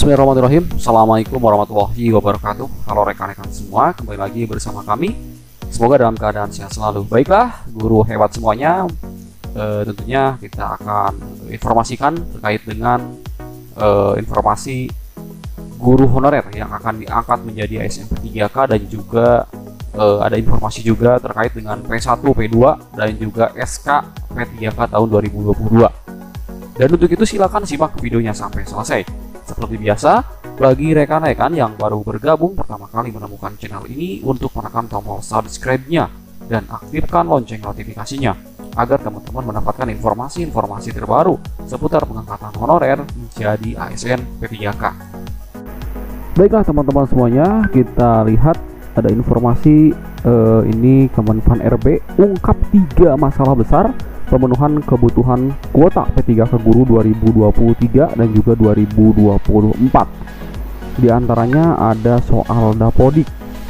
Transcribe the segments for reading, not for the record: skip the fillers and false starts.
Bismillahirrahmanirrahim. Assalamualaikum warahmatullahi wabarakatuh. Halo rekan-rekan semua, kembali lagi bersama kami. Semoga dalam keadaan sehat selalu. Baiklah, guru hebat semuanya, tentunya kita akan informasikan terkait dengan informasi guru honorer yang akan diangkat menjadi ASN P3K, dan juga ada informasi juga terkait dengan P1, P2 dan juga SK P3K tahun 2022. Dan untuk itu silakan simak videonya sampai selesai. Seperti biasa, bagi rekan-rekan yang baru bergabung pertama kali menemukan channel ini, untuk menekan tombol subscribe-nya dan aktifkan lonceng notifikasinya agar teman-teman mendapatkan informasi-informasi terbaru seputar pengangkatan honorer menjadi ASN P3K. Baiklah teman-teman semuanya, kita lihat ada informasi ini Kemenpan RB ungkap 3 masalah besar pemenuhan kebutuhan kuota P3K guru 2023 dan juga 2024. Di antaranya ada soal Dapodik.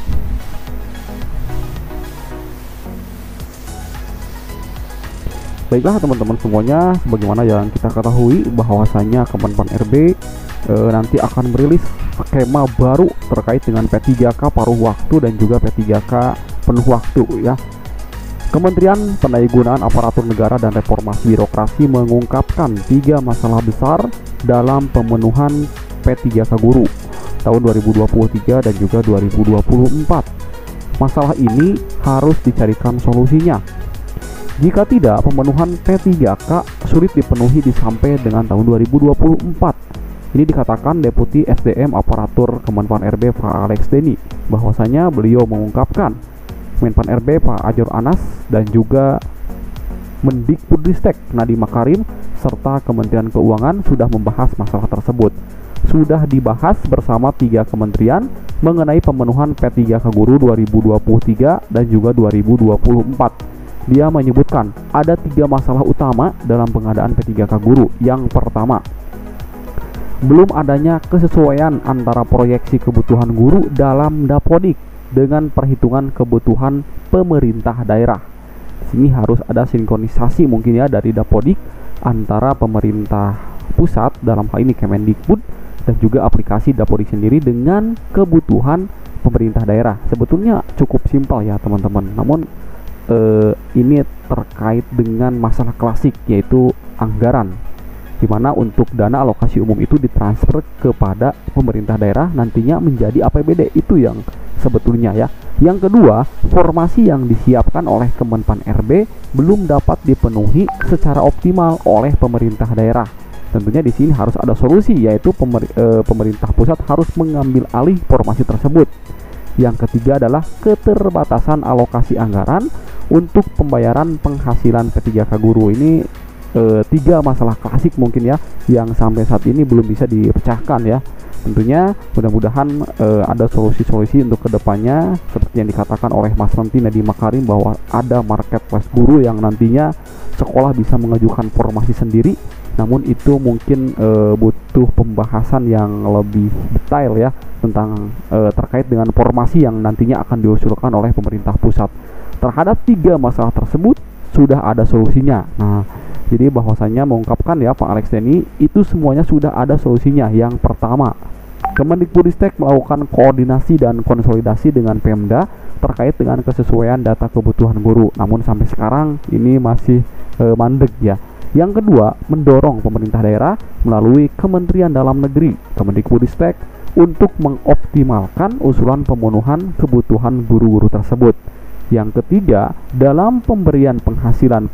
Baiklah teman-teman semuanya, sebagaimana yang kita ketahui bahwasanya Kemenpan RB nanti akan merilis skema baru terkait dengan P3K paruh waktu dan juga P3K penuh waktu ya. Kementerian Pendayaan Aparatur Negara dan Reformasi Birokrasi mengungkapkan 3 masalah besar dalam pemenuhan P3K guru tahun 2023 dan juga 2024. Masalah ini harus dicarikan solusinya. Jika tidak, pemenuhan P3K sulit dipenuhi sampai dengan tahun 2024. Ini dikatakan Deputi SDM Aparatur Kemenpan RB Pak Alex Denny, bahwasanya beliau mengungkapkan Menpan RB Pak Ajor Anas dan juga Mendikbudristek Nadiem Makarim serta Kementerian Keuangan sudah membahas masalah tersebut. Sudah dibahas bersama 3 kementerian mengenai pemenuhan P3K guru 2023 dan juga 2024. Dia menyebutkan ada 3 masalah utama dalam pengadaan P3K guru. Yang pertama, belum adanya kesesuaian antara proyeksi kebutuhan guru dalam Dapodik dengan perhitungan kebutuhan pemerintah daerah. Di sini harus ada sinkronisasi mungkin ya dari Dapodik antara pemerintah pusat, dalam hal ini Kemendikbud, dan juga aplikasi Dapodik sendiri dengan kebutuhan pemerintah daerah. Sebetulnya cukup simpel ya teman-teman. Namun ini terkait dengan masalah klasik, yaitu anggaran, di mana untuk dana alokasi umum itu ditransfer kepada pemerintah daerah nantinya menjadi APBD. Itu yang sebetulnya ya. Yang kedua, formasi yang disiapkan oleh Kemenpan RB belum dapat dipenuhi secara optimal oleh pemerintah daerah. Tentunya di sini harus ada solusi, yaitu pemerintah pusat harus mengambil alih formasi tersebut. Yang ketiga adalah keterbatasan alokasi anggaran untuk pembayaran penghasilan P3K guru. Ini 3 masalah klasik mungkin ya, yang sampai saat ini belum bisa dipecahkan ya. Tentunya mudah-mudahan ada solusi-solusi untuk kedepannya, seperti yang dikatakan oleh Mas Menteri Nadiem Makarim bahwa ada marketplace guru yang nantinya sekolah bisa mengajukan formasi sendiri. Namun itu mungkin butuh pembahasan yang lebih detail ya tentang terkait dengan formasi yang nantinya akan diusulkan oleh pemerintah pusat. Terhadap 3 masalah tersebut sudah ada solusinya. Nah, jadi bahwasanya mengungkapkan ya Pak Alex Denny, itu semuanya sudah ada solusinya. Yang pertama, Kemendikbudristek melakukan koordinasi dan konsolidasi dengan Pemda terkait dengan kesesuaian data kebutuhan guru. Namun sampai sekarang ini masih mandek ya. Yang kedua, mendorong pemerintah daerah melalui Kementerian Dalam Negeri, Kemendikbudristek, untuk mengoptimalkan usulan pemenuhan kebutuhan guru-guru tersebut. Yang ketiga, dalam pemberian penghasilan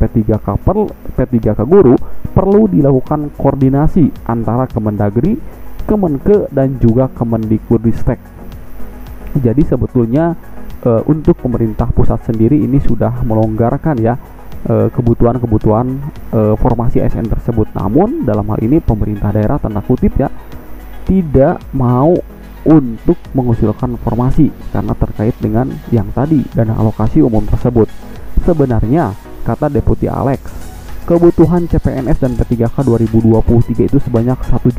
P3K guru perlu dilakukan koordinasi antara Kemendagri, Kemenke, dan juga Kemendikbudristek. Jadi sebetulnya untuk pemerintah pusat sendiri ini sudah melonggarkan ya kebutuhan-kebutuhan formasi ASN tersebut. Namun dalam hal ini pemerintah daerah tanda kutip ya tidak mau untuk mengusulkan formasi karena terkait dengan yang tadi, dana alokasi umum tersebut. Sebenarnya kata Deputi Alex, kebutuhan CPNS dan P3K 2023 itu sebanyak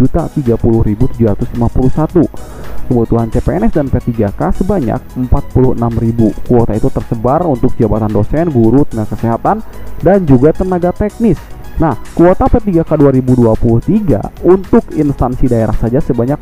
1.030.751. Kebutuhan CPNS dan P3K sebanyak 46.000. Kuota itu tersebar untuk jabatan dosen, guru, tenaga kesehatan, dan juga tenaga teknis Nah, kuota P3K 2023 untuk instansi daerah saja sebanyak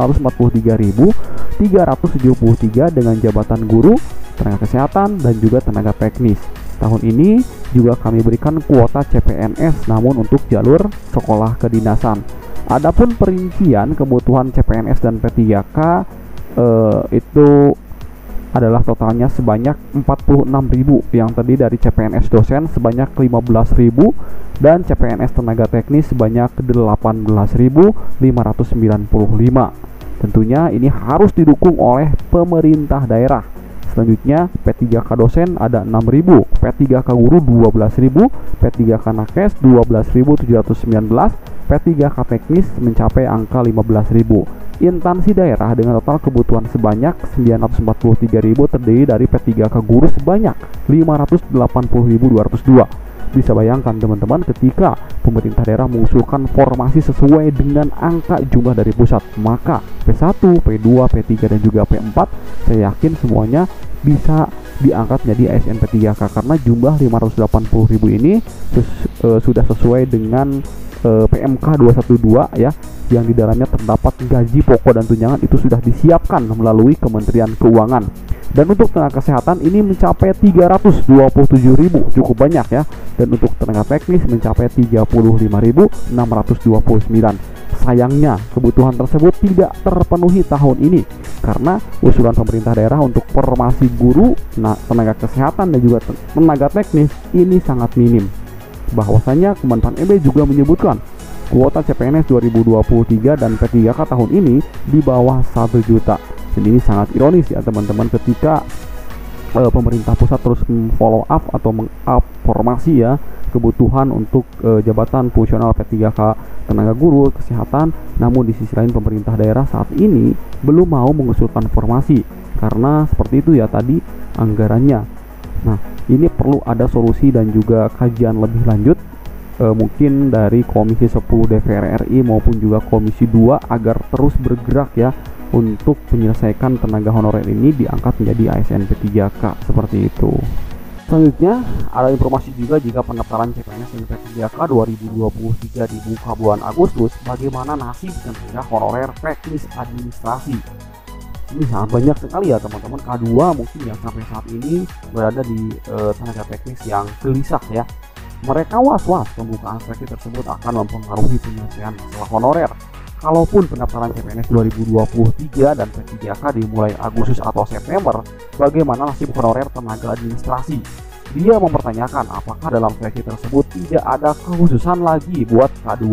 943.373 dengan jabatan guru, tenaga kesehatan, dan juga tenaga teknis. Tahun ini juga kami berikan kuota CPNS namun untuk jalur sekolah kedinasan. Adapun perincian kebutuhan CPNS dan P3K itu adalah totalnya sebanyak 46.000 yang terdiri dari CPNS dosen sebanyak 15.000 dan CPNS tenaga teknis sebanyak 18.595. Tentunya ini harus didukung oleh pemerintah daerah. Selanjutnya P3K dosen ada 6.000, P3K guru 12.000, P3K nakes 12.719, P3K teknis mencapai angka 15.000. Instansi daerah dengan total kebutuhan sebanyak 943.000 terdiri dari P3K guru sebanyak 580.202. Bisa bayangkan teman-teman, ketika pemerintah daerah mengusulkan formasi sesuai dengan angka jumlah dari pusat, maka P1, P2, P3 dan juga P4 saya yakin semuanya bisa diangkat menjadi ASN P3K karena jumlah 580.000 ini sudah sesuai dengan PMK 212 ya, yang di dalamnya terdapat gaji pokok dan tunjangan itu sudah disiapkan melalui Kementerian Keuangan. Dan untuk tenaga kesehatan ini mencapai 327.000, cukup banyak ya. Dan untuk tenaga teknis mencapai 35.629. Sayangnya kebutuhan tersebut tidak terpenuhi tahun ini karena usulan pemerintah daerah untuk formasi guru, tenaga kesehatan dan juga tenaga teknis ini sangat minim. Bahwasanya Kemenpan RB juga menyebutkan kuota CPNS 2023 dan P3K tahun ini di bawah 1 juta. Dan ini sangat ironis ya teman-teman, ketika pemerintah pusat terus follow up atau meng-up formasi ya kebutuhan untuk jabatan fungsional P3K tenaga guru kesehatan, namun di sisi lain pemerintah daerah saat ini belum mau mengusulkan formasi karena seperti itu ya tadi anggarannya. Nah, ini perlu ada solusi dan juga kajian lebih lanjut mungkin dari Komisi 10 DPR RI maupun juga Komisi 2 agar terus bergerak ya untuk menyelesaikan tenaga honorer ini diangkat menjadi ASN P3K seperti itu. Selanjutnya ada informasi juga jika pendaftaran CPNS dan P3K 2023 dibuka bulan Agustus, bagaimana nasib tenaga honorer teknis administrasi. Ini sangat banyak sekali ya teman-teman, K2 mungkin yang sampai saat ini berada di tenaga teknis yang gelisah ya. Mereka was-was pembukaan seleksi tersebut akan mempengaruhi penyelesaian masalah honorer. Kalaupun pendaftaran CPNS 2023 dan P3K dimulai Agustus atau September, bagaimana nasib honorer tenaga administrasi? Dia mempertanyakan apakah dalam seleksi tersebut tidak ada kekhususan lagi buat K2.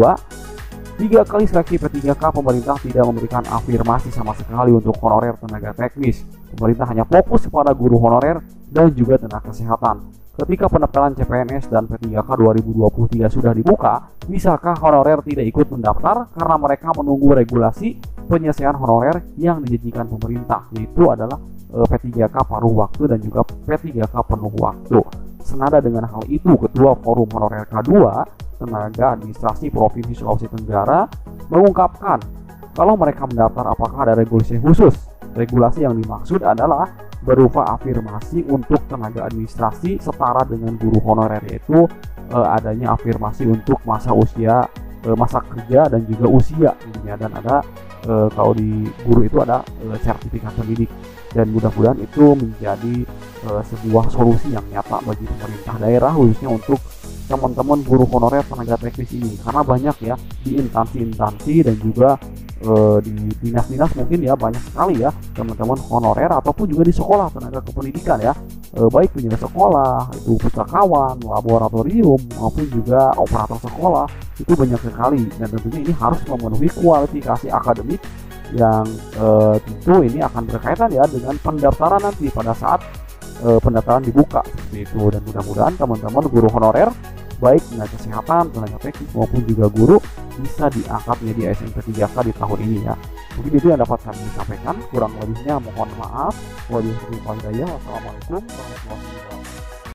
3 kali seleksi P3K pemerintah tidak memberikan afirmasi sama sekali untuk honorer tenaga teknis. Pemerintah hanya fokus pada guru honorer dan juga tenaga kesehatan. Ketika pendaftaran CPNS dan P3K 2023 sudah dibuka, bisakah honorer tidak ikut mendaftar karena mereka menunggu regulasi penyelesaian honorer yang dijanjikan pemerintah, yaitu adalah P3K paruh waktu dan juga P3K penuh waktu. Senada dengan hal itu, Ketua Forum Honorer K2 Tenaga Administrasi Provinsi Sulawesi Tenggara mengungkapkan kalau mereka mendaftar apakah ada regulasi khusus. Regulasi yang dimaksud adalah berupa afirmasi untuk tenaga administrasi setara dengan guru honorer, yaitu adanya afirmasi untuk masa usia, masa kerja dan juga usia dan ada kalau di guru itu ada sertifikat pendidik, dan mudah-mudahan itu menjadi sebuah solusi yang nyata bagi pemerintah daerah khususnya untuk teman-teman guru honorer tenaga teknis ini, karena banyak ya di instansi-instansi dan juga di dinas-dinas mungkin ya banyak sekali ya teman-teman honorer ataupun juga di sekolah tenaga kependidikan ya, baik penjaga sekolah, itu pustakawan, laboratorium maupun juga operator sekolah, itu banyak sekali, dan tentunya ini harus memenuhi kualifikasi akademik yang tentu ini akan berkaitan ya dengan pendaftaran nanti pada saat pendaftaran dibuka seperti itu. Dan mudah-mudahan teman-teman guru honorer baik tenaga kesehatan, tenaga teknis maupun juga guru bisa diangkat menjadi ASN P3K di tahun ini ya. Mungkin itu yang dapat kami sampaikan, kurang lebihnya mohon maaf. Wabillahi taufiq wal hidayah. Wassalamualaikum warahmatullahi wabarakatuh.